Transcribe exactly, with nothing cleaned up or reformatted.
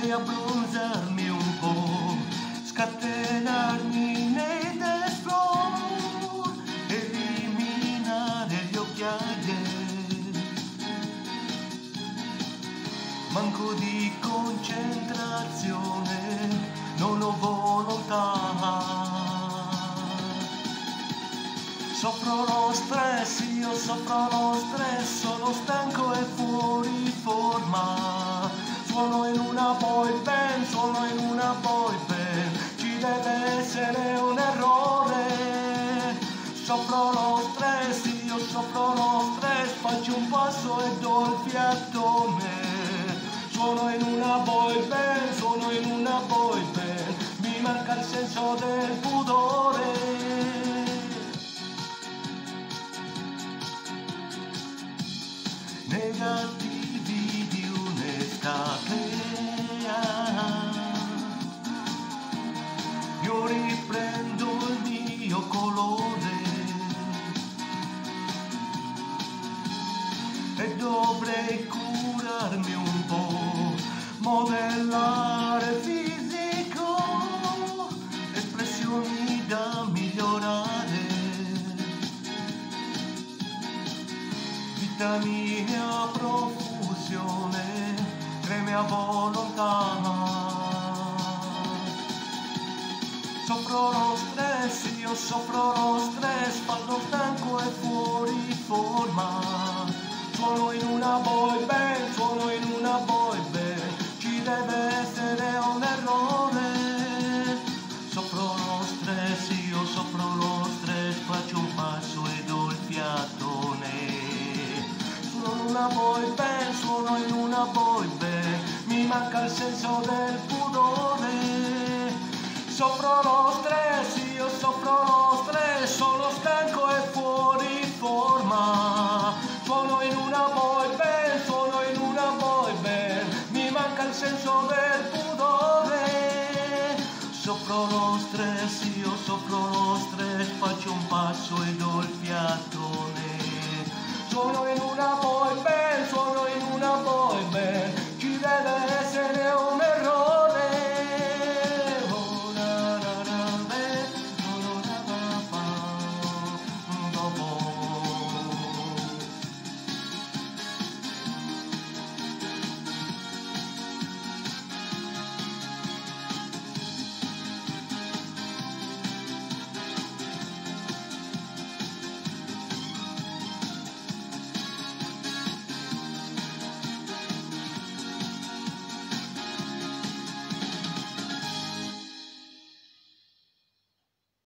dovrei abbronzarmi un po', scatenarmi nei dance floor, eliminare gli occhiaie, manco di concentrazione, non ho volontà. Soffro lo stress, io soffro lo stress, sono stanco e fuori forma. Suono in una boy band, suono in una boy band, ci deve essere un errore. Soffro lo stress, io soffro lo stress, faccio un passo e do il fiatone. Suono in una boy band, suono in una boy band, mi manca il senso del pudore. Negativi di un'estate, io riprendo il mio colore e dovrei curarmi un po', modellare fisico, espressioni da migliorare, vitamine a profusione, creme a volontà. Soffro lo stress, io soffro lo stress, vado stanco e fuori forma. Suono in una boy band, suono in una boy band, ci deve essere un errore. Soffro lo stress, io soffro lo stress, faccio un passo e do il fiatone. Suono in una boy band, suono in una boy band, mi manca il senso del pudore. Soffro lo stress, io soffro lo stress, sono stanco e fuori forma. Suono in una boy band, suono in una boy band, mi manca il senso del